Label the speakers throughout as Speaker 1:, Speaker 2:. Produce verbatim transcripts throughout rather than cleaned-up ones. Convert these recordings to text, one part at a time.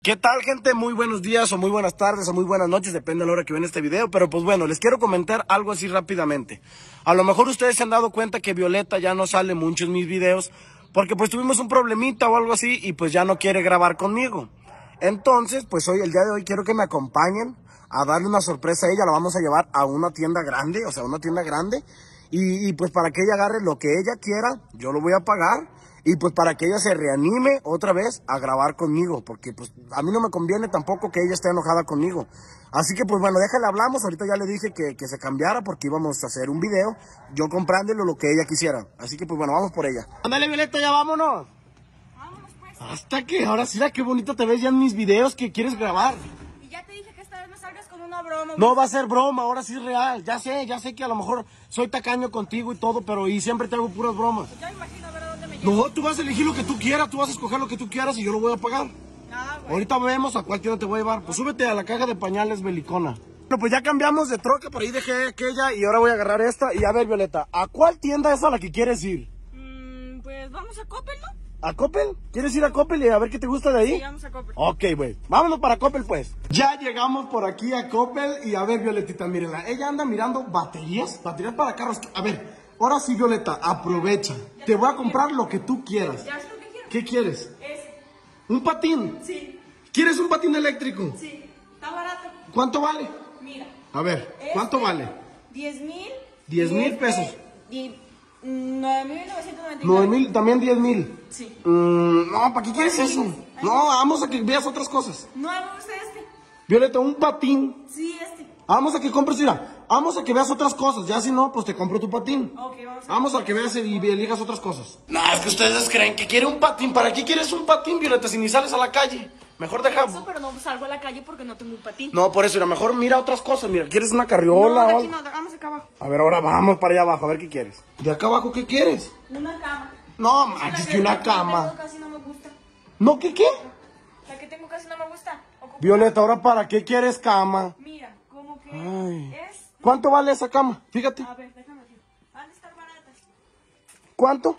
Speaker 1: ¿Qué tal, gente? Muy buenos días o muy buenas tardes o muy buenas noches, depende de la hora que ven este video. Pero pues bueno, les quiero comentar algo así rápidamente. A lo mejor ustedes se han dado cuenta que Violeta ya no sale mucho en mis videos porque pues tuvimos un problemita o algo así y pues ya no quiere grabar conmigo. Entonces, pues hoy, el día de hoy, quiero que me acompañen a darle una sorpresa a ella. La vamos a llevar a una tienda grande, o sea, una tienda grande. Y, y pues para que ella agarre lo que ella quiera, yo lo voy a pagar. Y pues para que ella se reanime otra vez a grabar conmigo, porque pues a mí no me conviene tampoco que ella esté enojada conmigo. Así que pues bueno, déjale hablamos, ahorita ya le dije que, que se cambiara porque íbamos a hacer un video, yo comprándole lo que ella quisiera. Así que pues bueno, vamos por ella. Ándale, Violeta, ya vámonos.
Speaker 2: Vámonos pues.
Speaker 1: Hasta que ahora sí, la qué bonita te ves ya en mis videos que quieres grabar.
Speaker 2: Y ya te dije que esta vez no salgas con una broma.
Speaker 1: No va a ser broma, ahora sí es real. Ya sé, ya sé que a lo mejor soy tacaño contigo y todo, pero y siempre te hago puras bromas.
Speaker 2: Ya imagino a ver a dónde me llevas.
Speaker 1: No, tú vas a elegir lo que tú quieras, tú vas a escoger lo que tú quieras y yo lo voy a pagar.
Speaker 2: Ah, güey.
Speaker 1: Ahorita vemos a cuál tienda te voy a llevar. Pues súbete a la caja de pañales Belicona. Bueno, pues ya cambiamos de troca, por ahí dejé aquella y ahora voy a agarrar esta. Y a ver, Violeta, ¿a cuál tienda es a la que quieres ir?
Speaker 2: Mm, pues vamos a Coppel, ¿no?
Speaker 1: ¿A Coppel? ¿Quieres ir a Coppel y a ver qué te gusta de ahí?
Speaker 2: Sí, vamos a Coppel.
Speaker 1: Ok, güey. Vámonos para Coppel, pues. Ya llegamos por aquí a Coppel y a ver, Violetita, mírenla. Ella anda mirando baterías, baterías para carros. A ver, ahora sí, Violeta, aprovecha. Te voy a comprar lo que tú quieras.
Speaker 2: Ya es lo que quiero.
Speaker 1: ¿Qué quieres?
Speaker 2: Ese.
Speaker 1: ¿Un patín?
Speaker 2: Sí,
Speaker 1: ¿Quieres un patín eléctrico?
Speaker 2: sí. Está barato.
Speaker 1: ¿Cuánto vale?
Speaker 2: Mira.
Speaker 1: A ver, ¿cuánto
Speaker 2: este,
Speaker 1: vale?
Speaker 2: diez mil.
Speaker 1: diez mil pesos.
Speaker 2: Y nueve mil novecientos noventa y
Speaker 1: nueve
Speaker 2: nueve.
Speaker 1: mil, también diez mil.
Speaker 2: Sí.
Speaker 1: Mm, no, ¿para qué quieres eso? No, vamos a que veas otras cosas.
Speaker 2: No, me gusta este.
Speaker 1: Violeta, un patín.
Speaker 2: Sí, este.
Speaker 1: Vamos a que compres, mira, vamos a que veas otras cosas. Ya si no, pues te compro tu patín.
Speaker 2: Ok, vamos a
Speaker 1: Vamos a que veas y elijas otras cosas. No, es que ustedes creen que quiere un patín. ¿Para qué quieres un patín, Violeta, si ni sales a la calle? Mejor deja...
Speaker 2: Eso, pero no salgo a la calle porque no tengo un patín.
Speaker 1: No, por eso, mira, mejor mira otras cosas. Mira, ¿quieres una carriola
Speaker 2: No, de
Speaker 1: o
Speaker 2: aquí
Speaker 1: algo?
Speaker 2: no, vamos acá abajo.
Speaker 1: A ver, ahora vamos para allá abajo, a ver qué quieres. ¿De acá abajo qué quieres?
Speaker 2: Una cama.
Speaker 1: No,
Speaker 2: La
Speaker 1: manches,
Speaker 2: que-
Speaker 1: que una
Speaker 2: la que
Speaker 1: cama.
Speaker 2: tengo casi no me gusta.
Speaker 1: ¿No, qué, qué?
Speaker 2: La que tengo casi no me gusta. Ocupo-
Speaker 1: Violeta, ¿ahora para qué quieres cama?
Speaker 2: Mira, como que
Speaker 1: Ay.
Speaker 2: es...
Speaker 1: ¿Cuánto vale esa cama? Fíjate.
Speaker 2: A ver, déjame ver. Van a estar baratas.
Speaker 1: ¿Cuánto?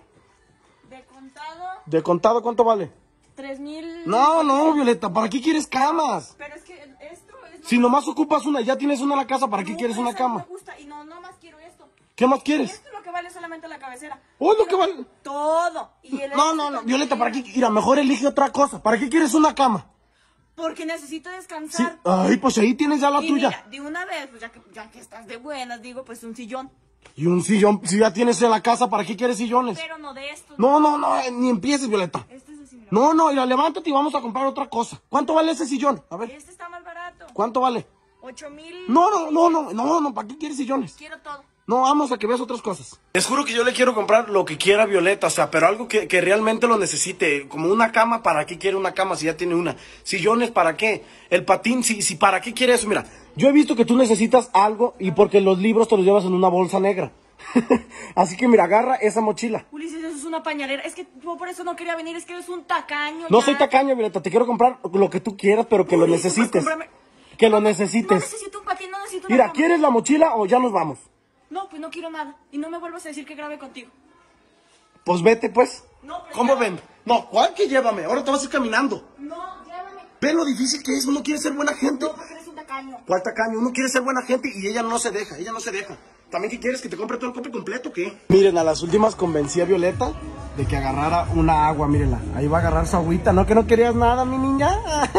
Speaker 2: De contado,
Speaker 1: ¿De contado cuánto vale?
Speaker 2: tres mil...
Speaker 1: No, no, Violeta, ¿para qué quieres camas?
Speaker 2: Pero es que esto es...
Speaker 1: Si nomás ocupas una, ya tienes una en la casa, ¿para qué
Speaker 2: No,
Speaker 1: quieres una
Speaker 2: esa no
Speaker 1: cama?
Speaker 2: me gusta y no, no más quiero esto.
Speaker 1: ¿Qué más quieres?
Speaker 2: Esto es lo que vale solamente la cabecera.
Speaker 1: Oh, lo que vale.
Speaker 2: Todo. Y el
Speaker 1: No, no, no, Violeta, ¿para qué? Mira, mejor elige otra cosa. ¿Para qué quieres una cama?
Speaker 2: Porque necesito
Speaker 1: Sí.
Speaker 2: descansar.
Speaker 1: Ay, pues ahí tienes ya la
Speaker 2: Y
Speaker 1: tuya.
Speaker 2: mira, de una vez, pues ya que, ya que estás de buenas, digo, pues un sillón.
Speaker 1: Y un sillón, si ya tienes en la casa, ¿para qué quieres sillones?
Speaker 2: Pero no de estos.
Speaker 1: No, no, no, eh, ni empieces, Violeta.
Speaker 2: Este es así, mira.
Speaker 1: No, no, mira, levántate y vamos a comprar otra cosa. ¿Cuánto vale ese sillón? A ver,
Speaker 2: Este está más barato.
Speaker 1: ¿cuánto vale?
Speaker 2: Ocho mil.
Speaker 1: No, no, no, no, no, no, ¿para qué quieres sillones?
Speaker 2: Quiero todo.
Speaker 1: No, vamos a que veas otras cosas. Les juro que yo le quiero comprar lo que quiera Violeta, o sea, pero algo que, que realmente lo necesite. Como una cama, ¿para qué quiere una cama si ya tiene una? Sillones, ¿para qué? El patín, si, si ¿para qué quiere eso? Mira, yo he visto que tú necesitas algo y porque los libros te los llevas en una bolsa negra. Así que mira, agarra esa mochila.
Speaker 2: Ulises, eso es una pañalera. Es que yo por eso no quería venir, es que eres un tacaño.
Speaker 1: No
Speaker 2: ya.
Speaker 1: soy tacaño, Violeta, te quiero comprar lo que tú quieras, pero que lo
Speaker 2: Ulises, pues,
Speaker 1: necesites.
Speaker 2: cómprame-
Speaker 1: Que lo
Speaker 2: No
Speaker 1: necesites.
Speaker 2: necesito un patín, no necesito una
Speaker 1: Mira,
Speaker 2: cama.
Speaker 1: ¿quieres la mochila o ya nos vamos?
Speaker 2: No, pues no quiero nada. Y no me vuelvas a decir que grabe contigo.
Speaker 1: Pues vete, pues.
Speaker 2: No, pero
Speaker 1: ¿Cómo
Speaker 2: ya-
Speaker 1: ven? No, ¿cuál que llévame? Ahora te vas a ir caminando.
Speaker 2: No, llévame.
Speaker 1: ¿Ven lo difícil que es? Uno quiere ser buena gente.
Speaker 2: No, porque eres un tacaño.
Speaker 1: ¿Cuál tacaño? Uno quiere ser buena gente y ella no se deja, ella no se deja. ¿También qué quieres? ¿Que te compre todo el cope completo o qué? Miren, a las últimas convencí a Violeta de que agarrara una agua, mírenla. Ahí va a agarrar su agüita, ¿no? Que no querías nada, mi niña.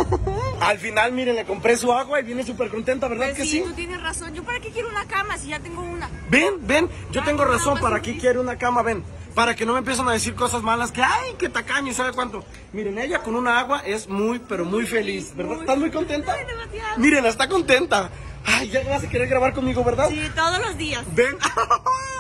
Speaker 1: Al final, miren, le compré su agua y viene súper contenta, ¿verdad
Speaker 2: Pues
Speaker 1: que
Speaker 2: sí,
Speaker 1: sí?
Speaker 2: tú tienes razón. ¿Yo para qué quiero una cama si ya tengo una?
Speaker 1: Ven, ven, yo
Speaker 2: Ay,
Speaker 1: tengo
Speaker 2: no,
Speaker 1: razón,
Speaker 2: más
Speaker 1: ¿para
Speaker 2: feliz.
Speaker 1: qué quiere una cama? Ven, para que no me empiecen a decir cosas malas, que ay, qué tacaño, ¿sabe cuánto? Miren, ella con una agua es muy, pero muy feliz, ¿verdad?
Speaker 2: Muy
Speaker 1: ¿Estás muy contenta?
Speaker 2: Ay, demasiado.
Speaker 1: Miren, está contenta. Ay, ya vas a querer grabar conmigo, ¿verdad?
Speaker 2: Sí, todos los días.
Speaker 1: Ven.